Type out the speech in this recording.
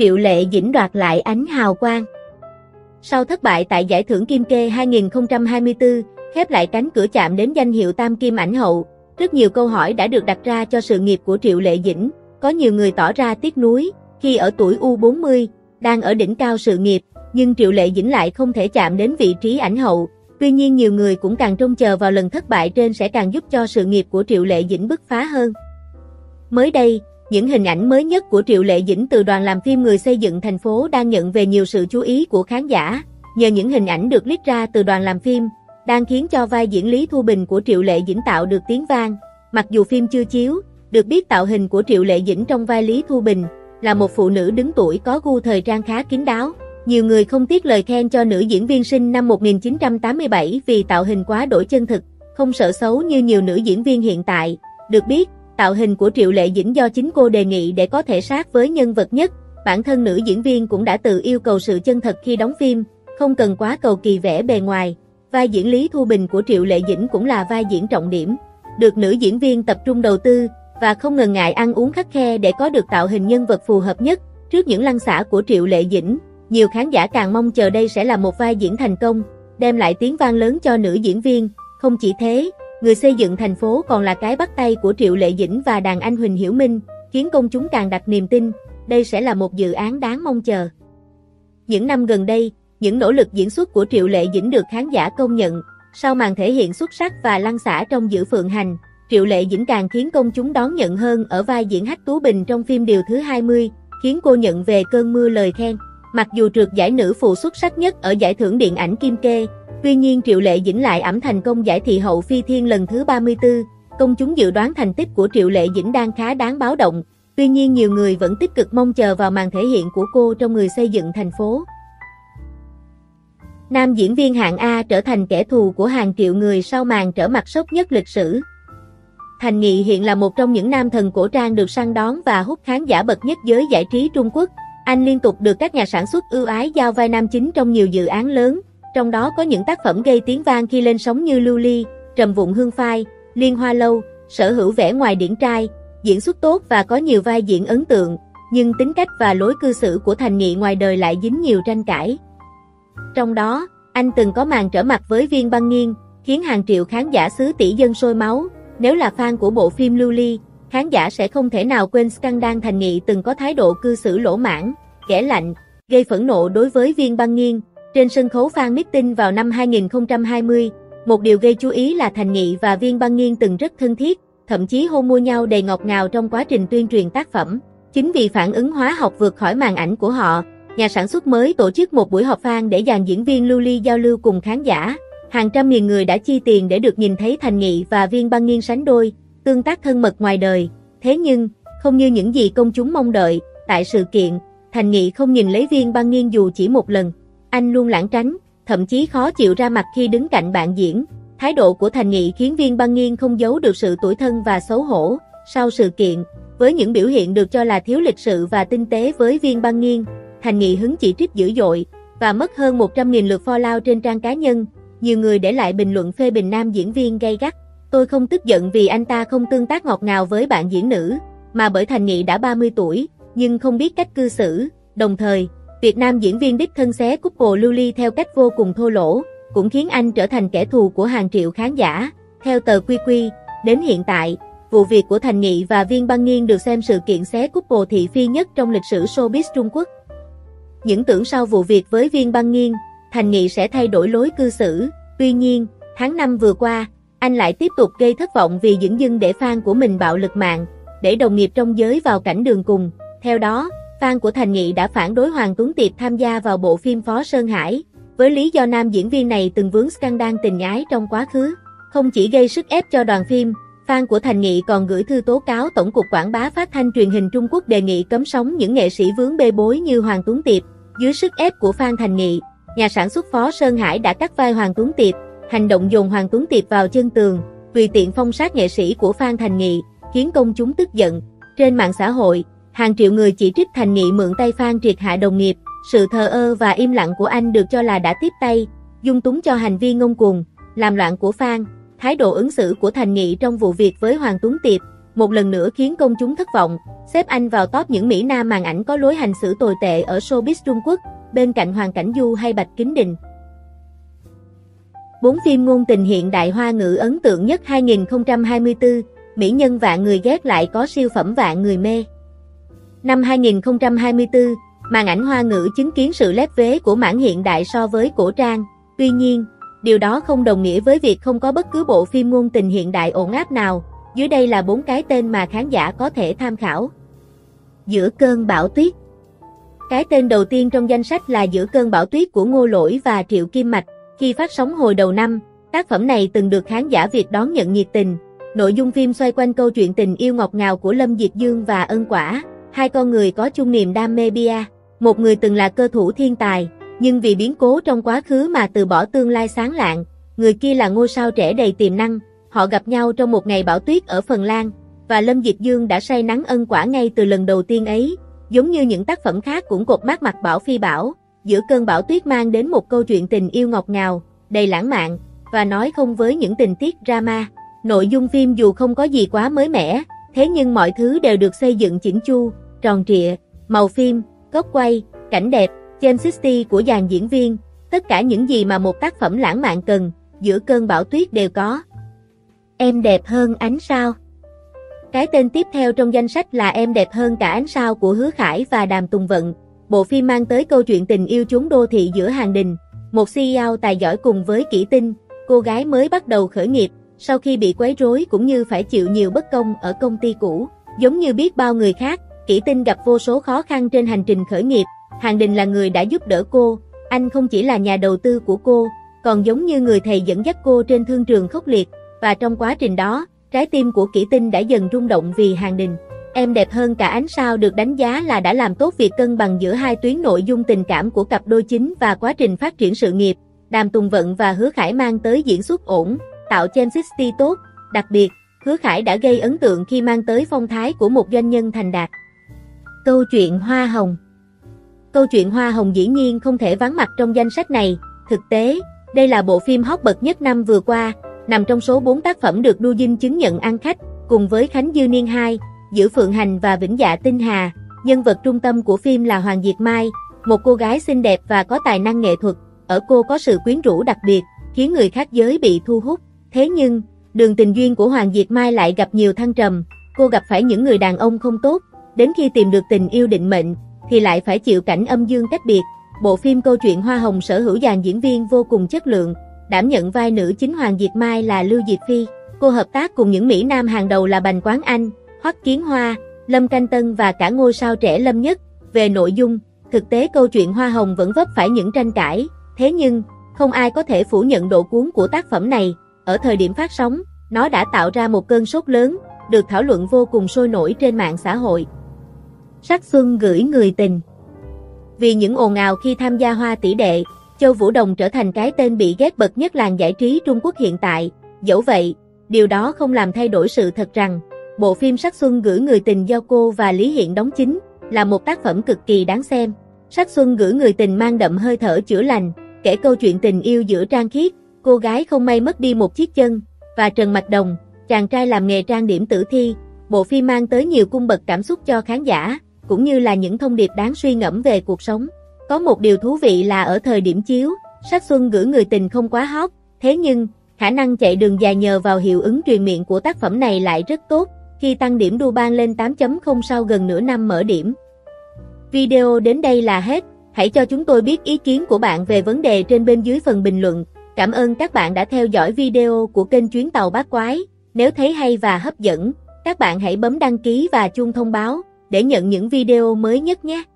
Triệu Lệ Dĩnh đoạt lại ánh hào quang. Sau thất bại tại giải thưởng Kim Kê 2024, khép lại cánh cửa chạm đến danh hiệu Tam Kim ảnh hậu, rất nhiều câu hỏi đã được đặt ra cho sự nghiệp của Triệu Lệ Dĩnh. Có nhiều người tỏ ra tiếc nuối, khi ở tuổi U40, đang ở đỉnh cao sự nghiệp, nhưng Triệu Lệ Dĩnh lại không thể chạm đến vị trí ảnh hậu. Tuy nhiên nhiều người cũng càng trông chờ vào lần thất bại trên sẽ càng giúp cho sự nghiệp của Triệu Lệ Dĩnh bứt phá hơn. Mới đây, những hình ảnh mới nhất của Triệu Lệ Dĩnh từ đoàn làm phim Người xây dựng thành phố đang nhận về nhiều sự chú ý của khán giả. Nhờ những hình ảnh được leak ra từ đoàn làm phim, đang khiến cho vai diễn Lý Thu Bình của Triệu Lệ Dĩnh tạo được tiếng vang. Mặc dù phim chưa chiếu, được biết tạo hình của Triệu Lệ Dĩnh trong vai Lý Thu Bình là một phụ nữ đứng tuổi có gu thời trang khá kín đáo. Nhiều người không tiếc lời khen cho nữ diễn viên sinh năm 1987 vì tạo hình quá đổi chân thực, không sợ xấu như nhiều nữ diễn viên hiện tại. Được biết, tạo hình của Triệu Lệ Dĩnh do chính cô đề nghị để có thể sát với nhân vật nhất. Bản thân nữ diễn viên cũng đã tự yêu cầu sự chân thật khi đóng phim, không cần quá cầu kỳ vẻ bề ngoài. Vai diễn Lý Thu Bình của Triệu Lệ Dĩnh cũng là vai diễn trọng điểm, được nữ diễn viên tập trung đầu tư và không ngần ngại ăn uống khắt khe để có được tạo hình nhân vật phù hợp nhất. Trước những lăn xả của Triệu Lệ Dĩnh, nhiều khán giả càng mong chờ đây sẽ là một vai diễn thành công, đem lại tiếng vang lớn cho nữ diễn viên. Không chỉ thế, Người xây dựng thành phố còn là cái bắt tay của Triệu Lệ Dĩnh và đàn anh Huỳnh Hiểu Minh, khiến công chúng càng đặt niềm tin, đây sẽ là một dự án đáng mong chờ. Những năm gần đây, những nỗ lực diễn xuất của Triệu Lệ Dĩnh được khán giả công nhận. Sau màn thể hiện xuất sắc và lăn xả trong Giữ Phượng Hành, Triệu Lệ Dĩnh càng khiến công chúng đón nhận hơn ở vai diễn Hách Tú Bình trong phim Điều thứ 20, khiến cô nhận về cơn mưa lời khen. Mặc dù trượt giải nữ phụ xuất sắc nhất ở giải thưởng điện ảnh Kim Kê, tuy nhiên Triệu Lệ Dĩnh lại ẵm thành công giải Thị hậu Phi Thiên lần thứ 34. Công chúng dự đoán thành tích của Triệu Lệ Dĩnh đang khá đáng báo động. Tuy nhiên nhiều người vẫn tích cực mong chờ vào màn thể hiện của cô trong Người xây dựng thành phố. Nam diễn viên hạng A trở thành kẻ thù của hàng triệu người sau màn trở mặt sốc nhất lịch sử. Thành Nghị hiện là một trong những nam thần cổ trang được săn đón và hút khán giả bậc nhất giới giải trí Trung Quốc. Anh liên tục được các nhà sản xuất ưu ái giao vai nam chính trong nhiều dự án lớn, trong đó có những tác phẩm gây tiếng vang khi lên sóng như Lưu Ly, Trầm Vụng Hương Phai, Liên Hoa Lâu. Sở hữu vẻ ngoài điển trai, diễn xuất tốt và có nhiều vai diễn ấn tượng, nhưng tính cách và lối cư xử của Thành Nghị ngoài đời lại dính nhiều tranh cãi. Trong đó, anh từng có màn trở mặt với Viên Băng Nghiên, khiến hàng triệu khán giả xứ tỷ dân sôi máu. Nếu là fan của bộ phim Lưu Ly, khán giả sẽ không thể nào quên scandal Thành Nghị từng có thái độ cư xử lỗ mãng, ghẻ lạnh, gây phẫn nộ đối với Viên Băng Nghiên. Trên sân khấu fan meeting vào năm 2020, một điều gây chú ý là Thành Nghị và Viên Băng Nghiên từng rất thân thiết, thậm chí hôn môi nhau đầy ngọt ngào trong quá trình tuyên truyền tác phẩm. Chính vì phản ứng hóa học vượt khỏi màn ảnh của họ, nhà sản xuất mới tổ chức một buổi họp fan để dàn diễn viên Lưu Ly giao lưu cùng khán giả. Hàng trăm nghìn người đã chi tiền để được nhìn thấy Thành Nghị và Viên Băng Nghiên sánh đôi, tương tác thân mật ngoài đời. Thế nhưng, không như những gì công chúng mong đợi, tại sự kiện, Thành Nghị không nhìn lấy Viên Băng Nghiên dù chỉ một lần. Anh luôn lảng tránh, thậm chí khó chịu ra mặt khi đứng cạnh bạn diễn. Thái độ của Thành Nghị khiến Viên Băng Nghiên không giấu được sự tủi thân và xấu hổ. Sau sự kiện, với những biểu hiện được cho là thiếu lịch sự và tinh tế với Viên Băng Nghiên, Thành Nghị hứng chỉ trích dữ dội và mất hơn 100.000 lượt follow trên trang cá nhân. Nhiều người để lại bình luận phê bình nam diễn viên gay gắt. Tôi không tức giận vì anh ta không tương tác ngọt ngào với bạn diễn nữ, mà bởi Thành Nghị đã 30 tuổi, nhưng không biết cách cư xử. Đồng thời, việc nam diễn viên đích thân xé couple Lưu Ly theo cách vô cùng thô lỗ, cũng khiến anh trở thành kẻ thù của hàng triệu khán giả. Theo tờ QQ, đến hiện tại, vụ việc của Thành Nghị và Viên Băng Nghiên được xem sự kiện xé couple thị phi nhất trong lịch sử showbiz Trung Quốc. Những tưởng sau vụ việc với Viên Băng Nghiên, Thành Nghị sẽ thay đổi lối cư xử. Tuy nhiên, tháng 5 vừa qua, anh lại tiếp tục gây thất vọng vì dửng dưng để fan của mình bạo lực mạng, để đồng nghiệp trong giới vào cảnh đường cùng. Theo đó, fan của Thành Nghị đã phản đối Hoàng Tuấn Tiệp tham gia vào bộ phim Phó Sơn Hải, với lý do nam diễn viên này từng vướng scandal tình ái trong quá khứ. Không chỉ gây sức ép cho đoàn phim, fan của Thành Nghị còn gửi thư tố cáo Tổng cục Quảng bá Phát thanh Truyền hình Trung Quốc đề nghị cấm sóng những nghệ sĩ vướng bê bối như Hoàng Tuấn Tiệp. Dưới sức ép của fan Thành Nghị, nhà sản xuất Phó Sơn Hải đã cắt vai Hoàng Tuấn Tiệp, hành động dồn Hoàng Tuấn Tiệp vào chân tường, tùy tiện phong sát nghệ sĩ của fan Thành Nghị, khiến công chúng tức giận. Trên mạng xã hội, hàng triệu người chỉ trích Thành Nghị mượn tay fan triệt hạ đồng nghiệp. Sự thờ ơ và im lặng của anh được cho là đã tiếp tay, dung túng cho hành vi ngông cuồng, làm loạn của fan. Thái độ ứng xử của Thành Nghị trong vụ việc với Hoàng Tuấn Tiệp một lần nữa khiến công chúng thất vọng, xếp anh vào top những Mỹ Nam màn ảnh có lối hành xử tồi tệ ở showbiz Trung Quốc, bên cạnh Hoàng Cảnh Du hay Bạch Kính Đình. 4 phim ngôn tình hiện đại Hoa ngữ ấn tượng nhất 2024, mỹ nhân vạn người ghét lại có siêu phẩm vạn người mê. Năm 2024, màn ảnh Hoa ngữ chứng kiến sự lép vế của mảng hiện đại so với cổ trang. Tuy nhiên, điều đó không đồng nghĩa với việc không có bất cứ bộ phim ngôn tình hiện đại ổn áp nào. Dưới đây là 4 cái tên mà khán giả có thể tham khảo. Giữa cơn bão tuyết. Cái tên đầu tiên trong danh sách là Giữa cơn bão tuyết của Ngô Lỗi và Triệu Kim Mạch. Khi phát sóng hồi đầu năm, tác phẩm này từng được khán giả Việt đón nhận nhiệt tình. Nội dung phim xoay quanh câu chuyện tình yêu ngọt ngào của Lâm Diệt Dương và Ân Quả, hai con người có chung niềm đam mê bia. Một người từng là cơ thủ thiên tài, nhưng vì biến cố trong quá khứ mà từ bỏ tương lai sáng lạng. Người kia là ngôi sao trẻ đầy tiềm năng. Họ gặp nhau trong một ngày bão tuyết ở Phần Lan, và Lâm Diệt Dương đã say nắng Ân Quả ngay từ lần đầu tiên ấy. Giống như những tác phẩm khác cũng cột mác mặt Bảo Phi Bảo, Giữa cơn bão tuyết mang đến một câu chuyện tình yêu ngọt ngào, đầy lãng mạn, và nói không với những tình tiết drama. Nội dung phim dù không có gì quá mới mẻ, thế nhưng mọi thứ đều được xây dựng chỉnh chu, tròn trịa, màu phim, góc quay, cảnh đẹp, chemistry của dàn diễn viên, tất cả những gì mà một tác phẩm lãng mạn cần, Giữa cơn bão tuyết đều có. Em đẹp hơn ánh sao. Cái tên tiếp theo trong danh sách là Em đẹp hơn cả ánh sao của Hứa Khải và Đàm Tùng Vận. Bộ phim mang tới câu chuyện tình yêu chốn đô thị giữa Hàng Đình, một CEO tài giỏi cùng với Kỷ Tinh, cô gái mới bắt đầu khởi nghiệp, sau khi bị quấy rối cũng như phải chịu nhiều bất công ở công ty cũ. Giống như biết bao người khác, Kỷ Tinh gặp vô số khó khăn trên hành trình khởi nghiệp. Hàng Đình là người đã giúp đỡ cô, anh không chỉ là nhà đầu tư của cô, còn giống như người thầy dẫn dắt cô trên thương trường khốc liệt, và trong quá trình đó, trái tim của Kỷ Tinh đã dần rung động vì Hàng Đình. Em đẹp hơn cả ánh sao được đánh giá là đã làm tốt việc cân bằng giữa hai tuyến nội dung tình cảm của cặp đôi chính và quá trình phát triển sự nghiệp. Đàm Tùng Vận và Hứa Khải mang tới diễn xuất ổn, tạo chemistry tốt, đặc biệt, Hứa Khải đã gây ấn tượng khi mang tới phong thái của một doanh nhân thành đạt. Câu chuyện Hoa Hồng. Câu chuyện Hoa Hồng dĩ nhiên không thể vắng mặt trong danh sách này. Thực tế, đây là bộ phim hot bậc nhất năm vừa qua, nằm trong số 4 tác phẩm được Du Dinh chứng nhận ăn khách, cùng với Khánh Dư Niên 2, Giữa Phượng Hành và Vĩnh Dạ Tinh Hà. Nhân vật trung tâm của phim là Hoàng Diệt Mai, một cô gái xinh đẹp và có tài năng nghệ thuật. Ở cô có sự quyến rũ đặc biệt, khiến người khác giới bị thu hút. Thế nhưng, đường tình duyên của Hoàng Diệt Mai lại gặp nhiều thăng trầm. Cô gặp phải những người đàn ông không tốt, đến khi tìm được tình yêu định mệnh, thì lại phải chịu cảnh âm dương cách biệt. Bộ phim câu chuyện Hoa Hồng sở hữu dàn diễn viên vô cùng chất lượng. Đảm nhận vai nữ chính Hoàng Diệt Mai là Lưu Diệt Phi. Cô hợp tác cùng những Mỹ Nam hàng đầu là Bành Quán Anh, Hoắc Kiến Hoa, Lâm Canh Tân và cả ngôi sao trẻ Lâm Nhất. Về nội dung, thực tế câu chuyện Hoa Hồng vẫn vấp phải những tranh cãi. Thế nhưng, không ai có thể phủ nhận độ cuốn của tác phẩm này. Ở thời điểm phát sóng, nó đã tạo ra một cơn sốt lớn, được thảo luận vô cùng sôi nổi trên mạng xã hội. Sắc Xuân gửi người tình. Vì những ồn ào khi tham gia Hoa tỷ đệ, Châu Vũ Đồng trở thành cái tên bị ghét bậc nhất làng giải trí Trung Quốc hiện tại. Dẫu vậy, điều đó không làm thay đổi sự thật rằng, bộ phim Sắc Xuân gửi người tình do cô và Lý Hiện đóng chính, là một tác phẩm cực kỳ đáng xem. Sắc Xuân gửi người tình mang đậm hơi thở chữa lành, kể câu chuyện tình yêu giữa Trang Khiết, cô gái không may mất đi một chiếc chân, và Trần Mạch Đồng, chàng trai làm nghề trang điểm tử thi. Bộ phim mang tới nhiều cung bậc cảm xúc cho khán giả, cũng như là những thông điệp đáng suy ngẫm về cuộc sống. Có một điều thú vị là ở thời điểm chiếu, Sắc Xuân gửi người tình không quá hot, thế nhưng, khả năng chạy đường dài nhờ vào hiệu ứng truyền miệng của tác phẩm này lại rất tốt, khi tăng điểm đu ban lên 8.0 sau gần nửa năm mở điểm. Video đến đây là hết, hãy cho chúng tôi biết ý kiến của bạn về vấn đề trên bên dưới phần bình luận. Cảm ơn các bạn đã theo dõi video của kênh Chuyến Tàu Bát Quái. Nếu thấy hay và hấp dẫn, các bạn hãy bấm đăng ký và chuông thông báo để nhận những video mới nhất nhé.